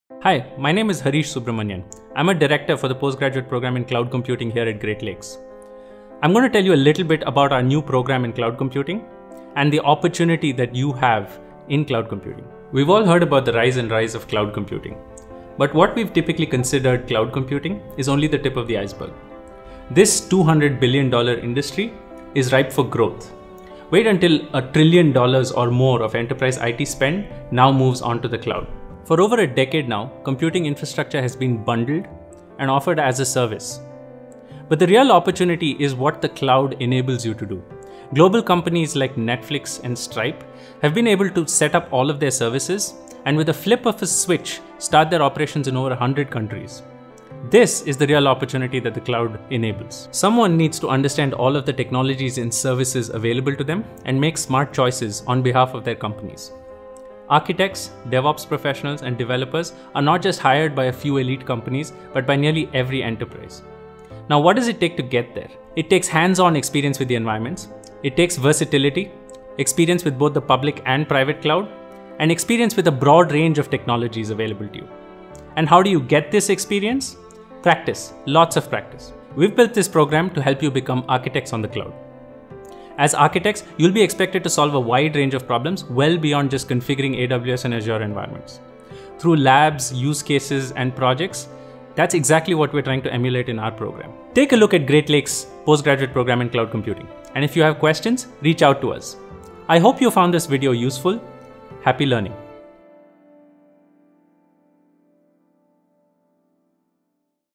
Hi, my name is Harish Subramanian. I'm a director for the postgraduate program in cloud computing here at Great Lakes. I'm going to tell you a little bit about our new program in cloud computing and the opportunity that you have in cloud computing. We've all heard about the rise of cloud computing, but what we've typically considered cloud computing is only the tip of the iceberg. This $200 billion industry is ripe for growth. Wait until $1 trillion or more of enterprise IT spend now moves onto the cloud. For over a decade now, computing infrastructure has been bundled and offered as a service. But the real opportunity is what the cloud enables you to do. Global companies like Netflix and Stripe have been able to set up all of their services and with a flip of a switch, start their operations in over 100 countries. This is the real opportunity that the cloud enables. Someone needs to understand all of the technologies and services available to them and make smart choices on behalf of their companies. Architects, DevOps professionals, and developers are not just hired by a few elite companies, but by nearly every enterprise. Now, what does it take to get there? It takes hands-on experience with the environments. It takes versatility, experience with both the public and private cloud, and experience with a broad range of technologies available to you. And how do you get this experience? Practice, lots of practice. We've built this program to help you become architects on the cloud. As architects, you'll be expected to solve a wide range of problems well beyond just configuring AWS and Azure environments. Through labs, use cases, and projects, that's exactly what we're trying to emulate in our program. Take a look at Great Lakes postgraduate program in cloud computing. And if you have questions, reach out to us. I hope you found this video useful. Happy learning.